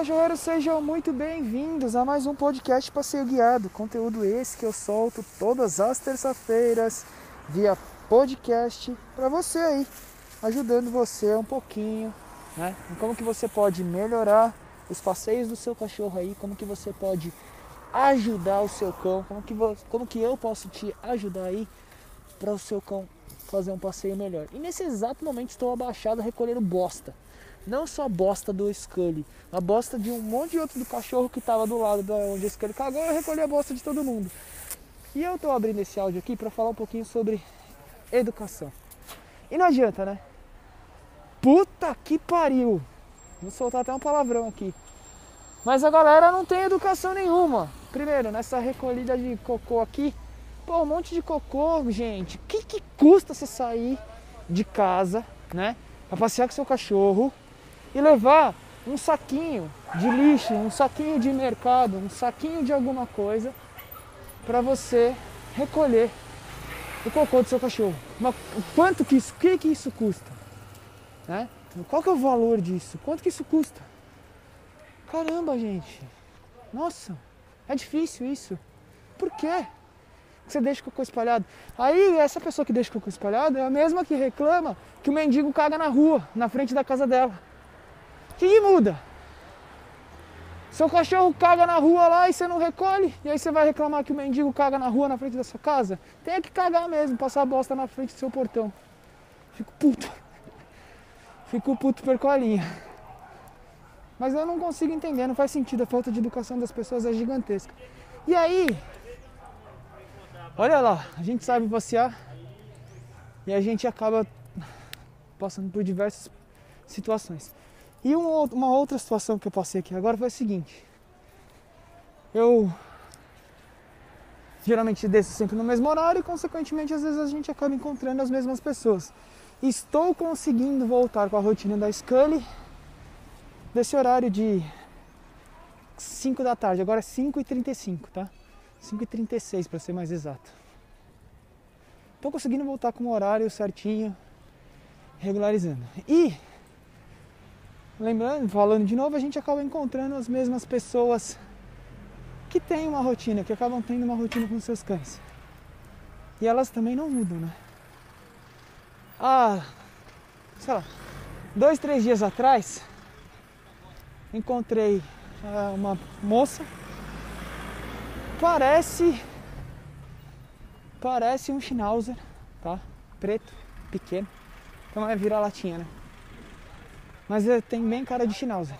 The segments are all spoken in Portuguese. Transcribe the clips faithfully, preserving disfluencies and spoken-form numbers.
cachorreiros, sejam muito bem-vindos a mais um podcast Passeio Guiado. Conteúdo esse que eu solto todas as terças-feiras via podcast para você aí, ajudando você um pouquinho, né? Em como que você pode melhorar os passeios do seu cachorro aí, como que você pode ajudar o seu cão, como que, vo- como que eu posso te ajudar aí para o seu cão fazer um passeio melhor. E nesse exato momento estou abaixado recolhendo bosta. Não só bosta do Scully, a bosta de um monte de outro do cachorro que estava do lado de onde o Scully cagou, eu recolhi a bosta de todo mundo. E eu estou abrindo esse áudio aqui para falar um pouquinho sobre educação. E não adianta, né? Puta que pariu! Vou soltar até um palavrão aqui. Mas a galera não tem educação nenhuma. Primeiro, nessa recolhida de cocô aqui, pô, um monte de cocô, gente. O que, que custa você sair de casa, né? Pra passear com seu cachorro e levar um saquinho de lixo, um saquinho de mercado, um saquinho de alguma coisa para você recolher o cocô do seu cachorro. Mas quanto que isso, que que isso custa? Né? Qual que é o valor disso? Quanto que isso custa? Caramba, gente. Nossa, é difícil isso. Por quê? Você deixa o cocô espalhado. Aí essa pessoa que deixa o cocô espalhado é a mesma que reclama que o mendigo caga na rua, na frente da casa dela. O que, que muda? Seu cachorro caga na rua lá e você não recolhe, e aí você vai reclamar que o mendigo caga na rua na frente da sua casa? Tem que cagar mesmo, passar a bosta na frente do seu portão. Fico puto. Fico puto, perco a linha. Mas eu não consigo entender, não faz sentido, a falta de educação das pessoas é gigantesca. E aí, olha lá, a gente sabe passear e a gente acaba passando por diversas situações. E um, uma outra situação que eu passei aqui agora foi a seguinte. Eu geralmente desço sempre no mesmo horário e, consequentemente, às vezes a gente acaba encontrando as mesmas pessoas. Estou conseguindo voltar com a rotina da Scully desse horário de cinco da tarde. Agora é cinco e trinta e cinco, tá? cinco e trinta e seis para ser mais exato. Estou conseguindo voltar com o horário certinho, regularizando. E, lembrando, falando de novo, a gente acaba encontrando as mesmas pessoas que têm uma rotina, que acabam tendo uma rotina com seus cães. E elas também não mudam, né? Ah, sei lá, dois, três dias atrás, encontrei ah, uma moça, parece, parece um Schnauzer, tá? Preto, pequeno, então é vira-latinha, né? Mas tem bem cara de Schnauzer.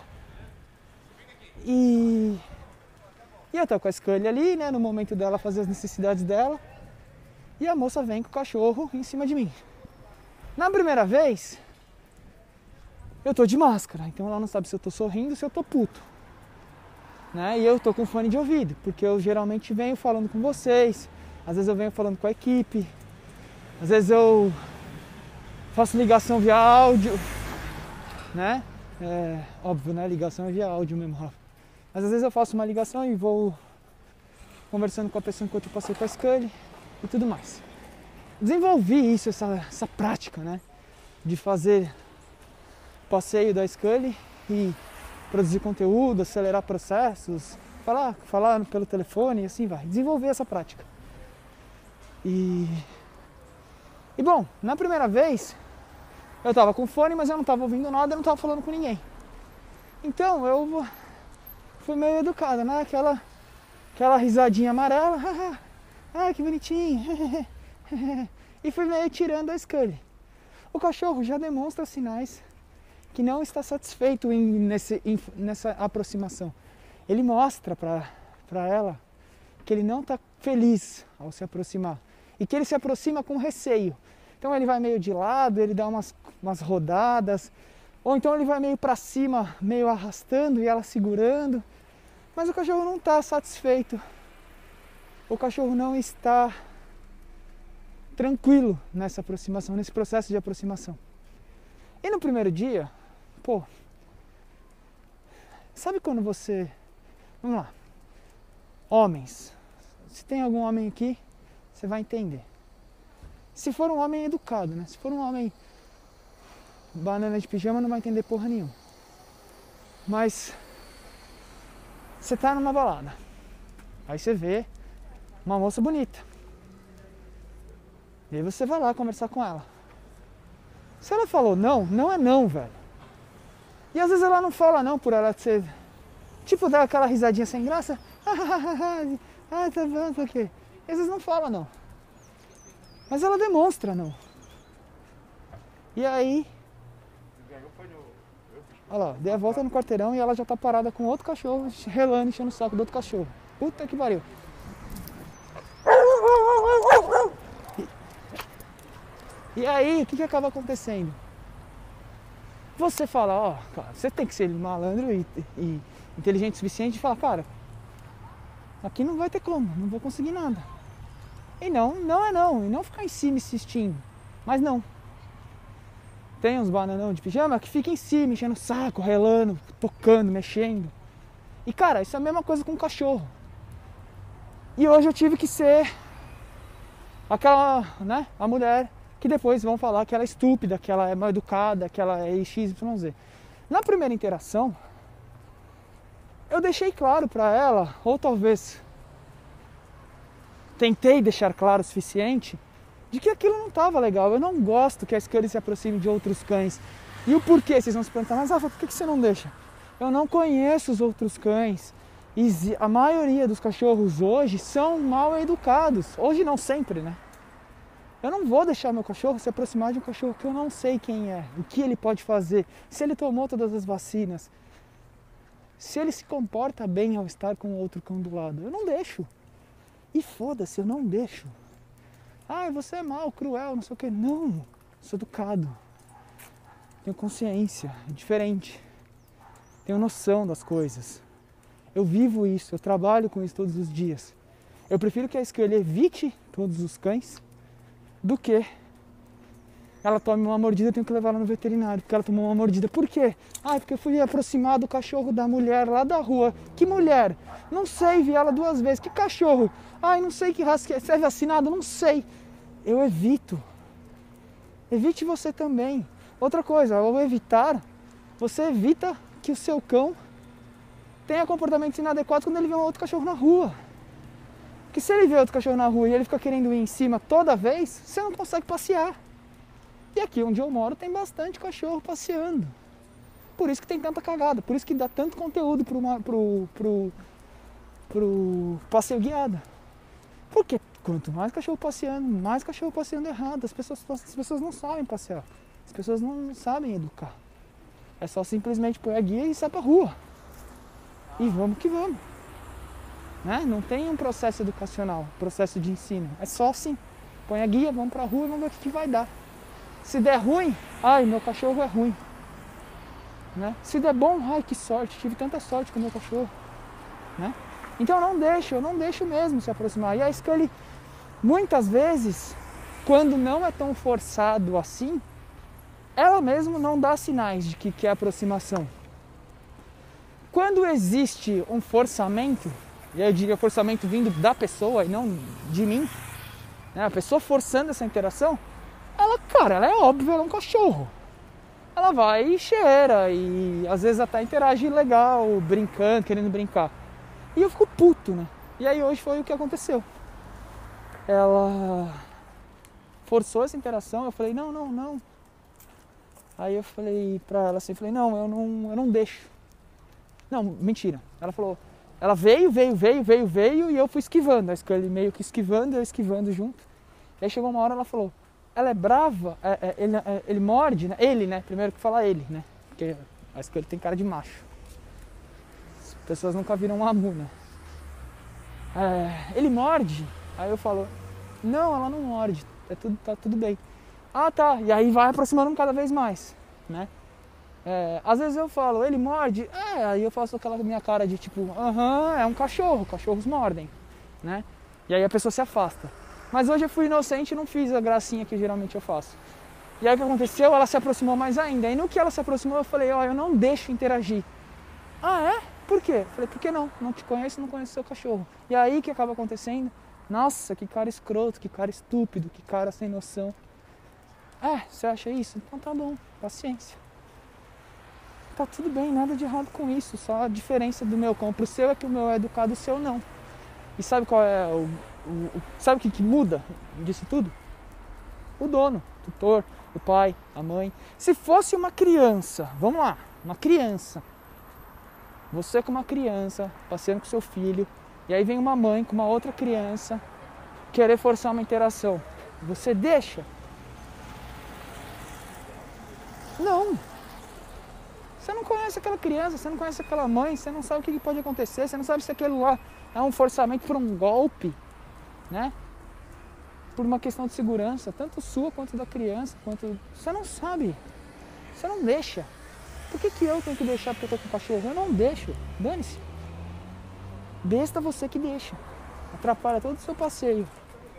E, e eu tô com a Scully ali, né? No momento dela fazer as necessidades dela. E a moça vem com o cachorro em cima de mim. Na primeira vez, eu tô de máscara. Então ela não sabe se eu tô sorrindo ou se eu tô puto. Né? E eu tô com fone de ouvido. Porque eu geralmente venho falando com vocês. Às vezes eu venho falando com a equipe. Às vezes eu faço ligação via áudio. Né? É óbvio, né? Ligação é via áudio mesmo, Rafa. Mas às vezes eu faço uma ligação e vou conversando com a pessoa enquanto eu passei com a Scully e tudo mais. Desenvolvi isso, essa, essa prática, né? De fazer passeio da Scully e produzir conteúdo, acelerar processos, falar, falar pelo telefone e assim vai. Desenvolver essa prática. E, e bom, na primeira vez eu tava com fone, mas eu não tava ouvindo nada, eu não tava falando com ninguém. Então eu fui meio educado, né? Aquela, aquela risadinha amarela. Ah, que bonitinho. E fui meio tirando a Scully. O cachorro já demonstra sinais que não está satisfeito em, nesse, em, nessa aproximação. Ele mostra para ela que ele não está feliz ao se aproximar. E que ele se aproxima com receio. Então ele vai meio de lado, ele dá umas, umas rodadas. Ou então ele vai meio para cima, meio arrastando e ela segurando. Mas o cachorro não está satisfeito. O cachorro não está tranquilo nessa aproximação, nesse processo de aproximação. E no primeiro dia, pô, sabe quando você... Vamos lá. Homens. Se tem algum homem aqui, você vai entender. Se for um homem educado, né? Se for um homem banana de pijama, não vai entender porra nenhuma. Mas você tá numa balada. Aí você vê uma moça bonita. E aí você vai lá conversar com ela. Se ela falou não, não é não, velho. E às vezes ela não fala não por ela ser... Tipo, dar aquela risadinha sem graça. Ah, tá bom, tá ok. E às vezes não fala não. Mas ela demonstra não. E aí... Olha lá, dei a volta no quarteirão e ela já tá parada com outro cachorro, relando, enchendo o saco do outro cachorro. Puta que pariu. E, e aí, o que que acaba acontecendo? Você fala, ó, cara, você tem que ser malandro e, e inteligente o suficiente e falar, cara, aqui não vai ter como, não vou conseguir nada. E não, não é não, e não ficar em cima insistindo. Mas não. Tem uns bananão de pijama que fica em cima, enchendo o saco, relando, tocando, mexendo. E cara, isso é a mesma coisa com o cachorro. E hoje eu tive que ser aquela, né, a mulher que depois vão falar que ela é estúpida, que ela é mal educada, que ela é X Y Z. Na primeira interação, eu deixei claro pra ela, ou talvez tentei deixar claro o suficiente, de que aquilo não estava legal. Eu não gosto que a Scully se aproxime de outros cães. E o porquê? Vocês vão se perguntar, mas Rafa, por que você não deixa? Eu não conheço os outros cães. E a maioria dos cachorros hoje são mal educados. Hoje não sempre, né? Eu não vou deixar meu cachorro se aproximar de um cachorro que eu não sei quem é, o que ele pode fazer, se ele tomou todas as vacinas, se ele se comporta bem ao estar com outro cão do lado. Eu não deixo. E foda-se, eu não deixo. Ah, você é mau, cruel, não sei o que. Não, sou educado. Tenho consciência, é diferente. Tenho noção das coisas. Eu vivo isso, eu trabalho com isso todos os dias. Eu prefiro que a Scully evite todos os cães do que ela tome uma mordida e eu tenho que levar ela no veterinário, porque ela tomou uma mordida. Por quê? Ah, porque eu fui aproximar do cachorro da mulher lá da rua. Que mulher? Não sei, vi ela duas vezes. Que cachorro? Ai, não sei que raça que é. Você é vacinado? Não sei. Eu evito. Evite você também. Outra coisa, ao evitar, você evita que o seu cão tenha comportamentos inadequados quando ele vê um outro cachorro na rua. Porque se ele vê outro cachorro na rua e ele fica querendo ir em cima toda vez, você não consegue passear. E aqui onde eu moro tem bastante cachorro passeando. Por isso que tem tanta cagada, por isso que dá tanto conteúdo pro, pro, pro, pro passeio guiado. Porque quanto mais cachorro passeando, mais cachorro passeando errado. As pessoas, as pessoas não sabem passear, as pessoas não sabem educar. É só simplesmente pôr a guia e sair pra rua. E vamos que vamos. Né? Não tem um processo educacional, processo de ensino. É só assim, põe a guia, vamos pra rua e vamos ver o que, que vai dar. Se der ruim, ai, meu cachorro é ruim. Né? Se der bom, ai, que sorte, tive tanta sorte com o meu cachorro. Né? Então eu não deixo, eu não deixo mesmo se aproximar. E a Scully, muitas vezes, quando não é tão forçado assim, ela mesma não dá sinais de que quer aproximação. Quando existe um forçamento, e eu diria forçamento vindo da pessoa e não de mim, né? A pessoa forçando essa interação, ela, cara, ela é óbvio, ela é um cachorro. Ela vai e cheira e às vezes até interage legal, brincando, querendo brincar. E eu fico puto, né? E aí hoje foi o que aconteceu. Ela forçou essa interação, eu falei, não, não, não. Aí eu falei pra ela assim, falei, não, eu não, eu não deixo. Não, mentira. Ela falou, ela veio, veio, veio, veio, veio e eu fui esquivando. A Scully meio que esquivando, eu esquivando junto. E aí chegou uma hora ela falou, ela é brava, é, é, ele, é, ele morde, né? Ele, né? Primeiro que fala ele, né? Porque a Scully tem cara de macho. As pessoas nunca viram um amu, né? É, ele morde. Aí eu falo, não, ela não morde, é tudo, tá tudo bem. Ah, tá. E aí vai aproximando cada vez mais, né? É, às vezes eu falo, ele morde? É, aí eu faço aquela minha cara de tipo, aham, é um cachorro, cachorros mordem, né? E aí a pessoa se afasta. Mas hoje eu fui inocente e não fiz a gracinha que geralmente eu faço. E aí o que aconteceu? Ela se aproximou mais ainda. E no que ela se aproximou eu falei, ó, eu não deixo interagir. Ah, é? Por quê? Eu falei, por que não? Não te conheço, não conheço seu cachorro. E aí o que acaba acontecendo? Nossa, que cara escroto, que cara estúpido, que cara sem noção. É, você acha isso? Então tá bom, paciência. tá tudo bem, nada de errado com isso. Só a diferença do meu cão pro seu é que o meu é educado e o seu não. E sabe qual é o... o, o sabe o que, que muda disso tudo? O dono, o tutor, o pai, a mãe. Se fosse uma criança, vamos lá, uma criança. Você com uma criança, passeando com seu filho, e aí vem uma mãe com uma outra criança querer forçar uma interação. Você deixa? Não. Você não conhece aquela criança, você não conhece aquela mãe, você não sabe o que pode acontecer, você não sabe se aquilo lá é um forçamento por um golpe, né? Por uma questão de segurança, tanto sua quanto da criança, quanto... Você não sabe. Você não deixa. Por que, que eu tenho que deixar porque eu tô com cachorro? Eu não deixo. Dane-se. Besta você que deixa. Atrapalha todo o seu passeio.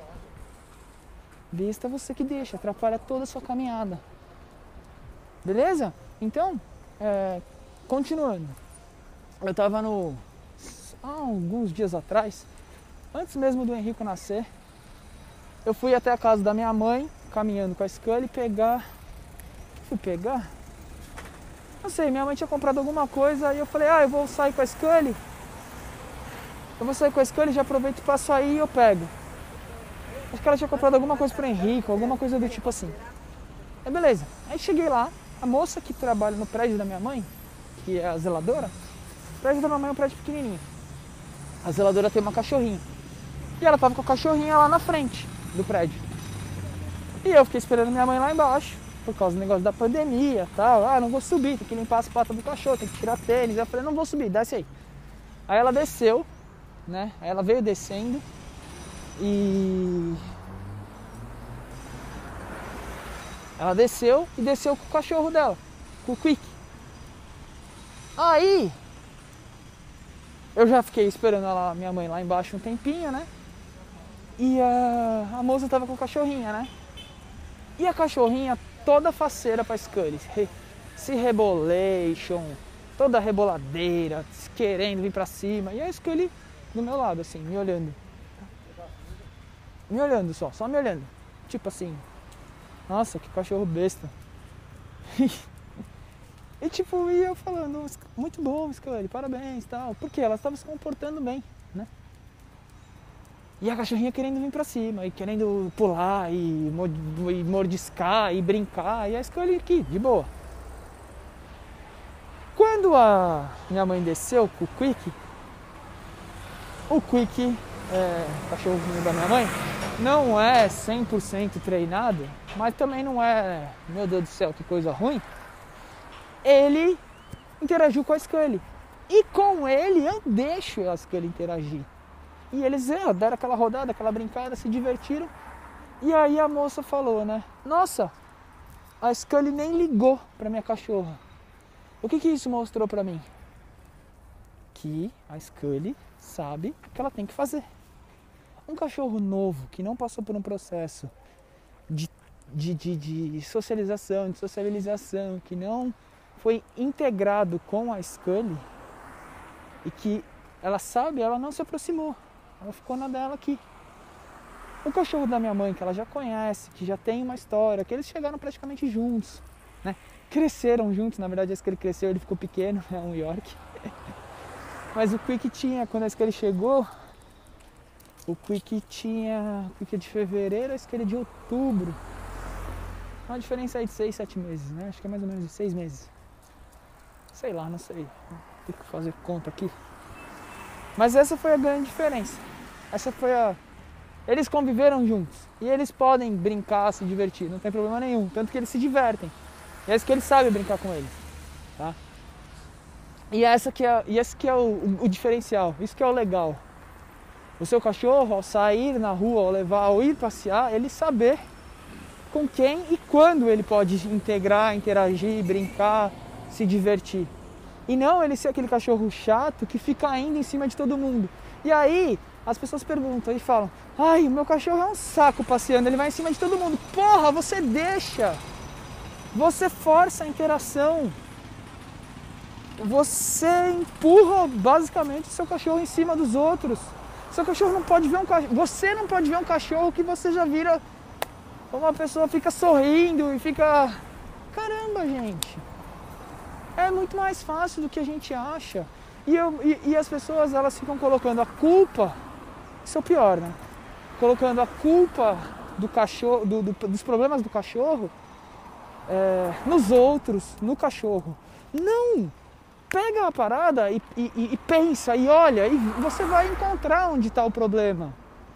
Besta você que deixa. Atrapalha toda a sua caminhada. Beleza? Então, é, continuando. Eu tava no... Há alguns dias atrás, antes mesmo do Henrico nascer, eu fui até a casa da minha mãe, caminhando com a Scully, pegar... Fui pegar? Não sei, minha mãe tinha comprado alguma coisa, e eu falei, ah, eu vou sair com a Scully. Eu vou sair com a Scully, já aproveito e passo aí e eu pego. Acho que ela tinha comprado alguma coisa pro Henrico, alguma coisa do tipo assim. Aí beleza, aí cheguei lá, a moça que trabalha no prédio da minha mãe, que é a zeladora, o prédio da minha mãe é um prédio pequenininho. A zeladora tem uma cachorrinha. E ela tava com a cachorrinha lá na frente do prédio. E eu fiquei esperando minha mãe lá embaixo, por causa do negócio da pandemia e tal. Ah, não vou subir, tem que limpar as patas do cachorro, tem que tirar tênis. Eu falei, não vou subir, desce aí. Aí ela desceu, né? Aí ela veio descendo e... Ela desceu e desceu com o cachorro dela, com o Quick. Aí... Eu já fiquei esperando ela, minha mãe lá embaixo um tempinho, né? E a, a moça tava com a cachorrinha, né? E a cachorrinha toda faceira pra Scully. Se rebolation, toda reboladeira, querendo vir pra cima. E a Scully do meu lado, assim, me olhando. Me olhando só, só me olhando. Tipo assim, nossa, que cachorro besta. E tipo, ia eu falando, muito bom, Scully, parabéns e tal. Porque ela estava se comportando bem, né? E a cachorrinha querendo vir pra cima, e querendo pular, e mordiscar, e brincar. E a Scully aqui, de boa. Quando a minha mãe desceu com o Quick, o Quick, é, cachorrinho da minha mãe, não é cem por cento treinado, mas também não é, meu Deus do céu, que coisa ruim. Ele interagiu com a Scully. E com ele eu deixo a Scully interagir. E eles é, deram aquela rodada, aquela brincada, se divertiram. E aí a moça falou, né? Nossa, a Scully nem ligou pra minha cachorra. O que que isso mostrou pra mim? Que a Scully sabe o que ela tem que fazer. Um cachorro novo que não passou por um processo de, de, de, de socialização, de socialização, que não foi integrado com a Scully e que ela sabe, ela não se aproximou, ela ficou na dela aqui. O cachorro da minha mãe, que ela já conhece, que já tem uma história, que eles chegaram praticamente juntos, né? Cresceram juntos, na verdade, a Scully cresceu, ele ficou pequeno, é um York. Mas o Quick tinha, quando a Scully chegou, o Quick tinha, o Quick é de fevereiro, a Scully é de outubro. Uma diferença aí de seis, sete meses, né? Acho que é mais ou menos de seis meses. Sei lá, não sei. Tem que fazer conta aqui. Mas essa foi a grande diferença. Essa foi a... Eles conviveram juntos. E eles podem brincar, se divertir. Não tem problema nenhum. Tanto que eles se divertem. E é isso que eles sabem brincar com eles. Tá? E essa que é, e esse que é o, o, o diferencial. Isso que é o legal. O seu cachorro, ao sair na rua, ao levar, ao ir passear, ele saber com quem e quando ele pode integrar, interagir, brincar, se divertir. E não ele ser aquele cachorro chato que fica indo em cima de todo mundo. E aí as pessoas perguntam e falam, ai, o meu cachorro é um saco passeando, ele vai em cima de todo mundo. Porra, você deixa. Você força a interação. Você empurra basicamente o seu cachorro em cima dos outros. Seu cachorro não pode ver um cachorro. Você não pode ver um cachorro que você já vira. Uma pessoa fica sorrindo e fica... Caramba, gente. É muito mais fácil do que a gente acha. E, eu, e, e as pessoas, elas ficam colocando a culpa, isso é o pior, né? Colocando a culpa do cachorro, do, do, dos problemas do cachorro é, nos outros, no cachorro. Não! Pega a parada e, e, e pensa, e olha, e você vai encontrar onde está o problema.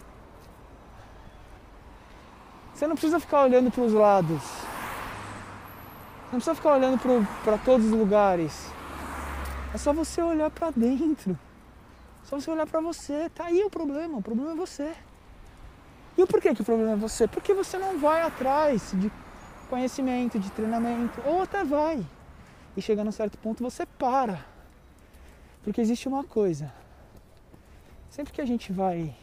Você não precisa ficar olhando para os lados. Não precisa ficar olhando para todos os lugares. É só você olhar para dentro. É só você olhar para você. Tá aí o problema. O problema é você. E o porquê que o problema é você? Porque você não vai atrás de conhecimento, de treinamento. Ou até vai. E chegando a um certo ponto você para. Porque existe uma coisa. Sempre que a gente vai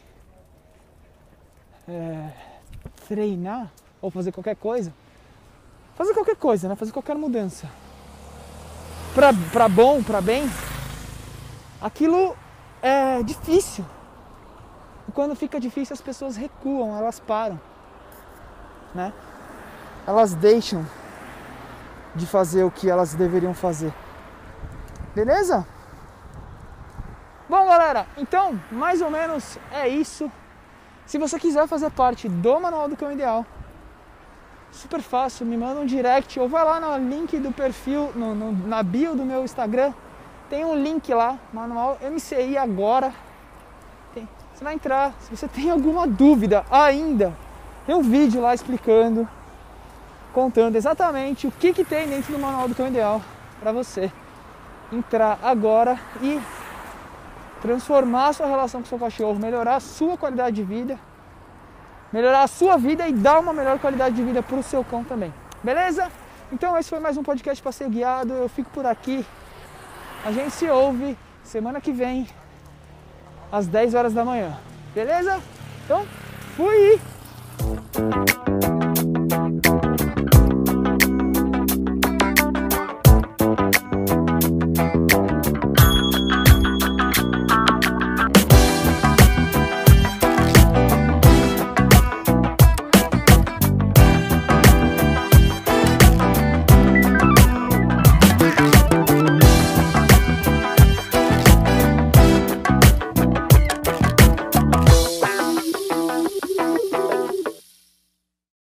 é, treinar ou fazer qualquer coisa, fazer qualquer coisa, né? Fazer qualquer mudança, pra, pra bom, pra bem, aquilo é difícil. E quando fica difícil as pessoas recuam, elas param, né? Elas deixam de fazer o que elas deveriam fazer. Beleza? Bom, galera, então, mais ou menos é isso. Se você quiser fazer parte do Manual do Cão Ideal, super fácil, me manda um direct ou vai lá no link do perfil, no, no, na bio do meu Instagram, tem um link lá, Manual M C I Agora. Tem, você vai entrar, se você tem alguma dúvida ainda, tem um vídeo lá explicando, contando exatamente o que, que tem dentro do Manual do Cão Ideal para você entrar agora e transformar a sua relação com o seu cachorro, melhorar a sua qualidade de vida, melhorar a sua vida e dar uma melhor qualidade de vida para o seu cão também. Beleza? Então esse foi mais um podcast Passeio Guiado. Eu fico por aqui. A gente se ouve semana que vem às dez horas da manhã. Beleza? Então, fui!